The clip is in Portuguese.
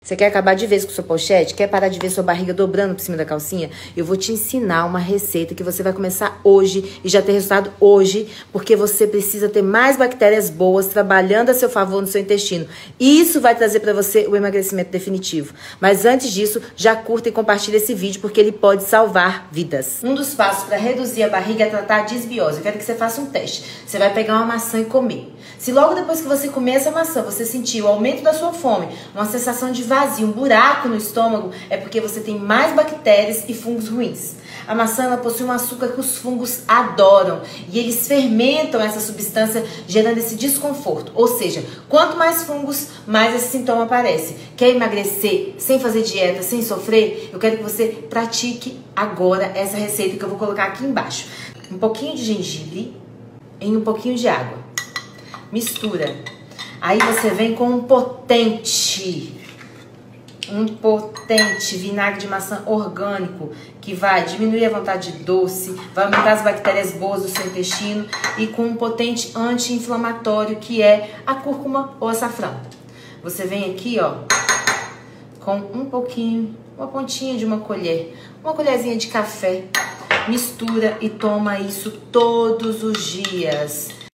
Você quer acabar de vez com sua pochete? Quer parar de ver sua barriga dobrando por cima da calcinha? Eu vou te ensinar uma receita que você vai começar hoje e já ter resultado hoje, porque você precisa ter mais bactérias boas trabalhando a seu favor no seu intestino. Isso vai trazer para você o emagrecimento definitivo. Mas antes disso, já curta e compartilha esse vídeo, porque ele pode salvar vidas. Um dos passos para reduzir a barriga é tratar a disbiose. Eu quero que você faça um teste. Você vai pegar uma maçã e comer. Se logo depois que você comer essa maçã, você sentir o aumento da sua fome, uma sensação de vazio, um buraco no estômago, é porque você tem mais bactérias e fungos ruins. A maçã, ela possui um açúcar que os fungos adoram e eles fermentam essa substância, gerando esse desconforto. Ou seja, quanto mais fungos, mais esse sintoma aparece. Quer emagrecer sem fazer dieta, sem sofrer? Eu quero que você pratique agora essa receita que eu vou colocar aqui embaixo. Um pouquinho de gengibre em um pouquinho de água. Mistura. Aí você vem com um potente vinagre de maçã orgânico, que vai diminuir a vontade de doce, vai aumentar as bactérias boas do seu intestino, e com um potente anti-inflamatório, que é a cúrcuma ou açafrão. Você vem aqui, ó, com um pouquinho, uma pontinha de uma colherzinha de café, mistura e toma isso todos os dias.